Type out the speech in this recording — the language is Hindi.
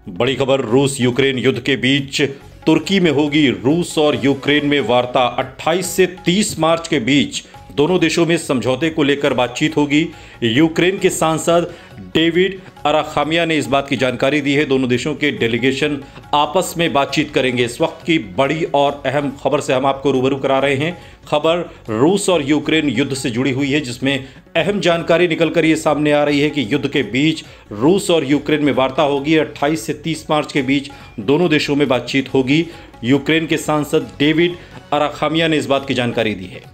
बड़ी खबर, रूस यूक्रेन युद्ध के बीच तुर्की में होगी रूस और यूक्रेन में वार्ता। 28 से 30 मार्च के बीच दोनों देशों में समझौते को लेकर बातचीत होगी। यूक्रेन के सांसद डेविड अराखामिया ने इस बात की जानकारी दी है। दोनों देशों के डेलीगेशन आपस में बातचीत करेंगे। इस वक्त की बड़ी और अहम खबर से हम आपको रूबरू करा रहे हैं। खबर रूस और यूक्रेन युद्ध से जुड़ी हुई है, जिसमें अहम जानकारी निकलकर ये सामने आ रही है कि युद्ध के बीच रूस और यूक्रेन में वार्ता होगी। 28 से 30 मार्च के बीच दोनों देशों में बातचीत होगी। यूक्रेन के सांसद डेविड अराखामिया ने इस बात की जानकारी दी है।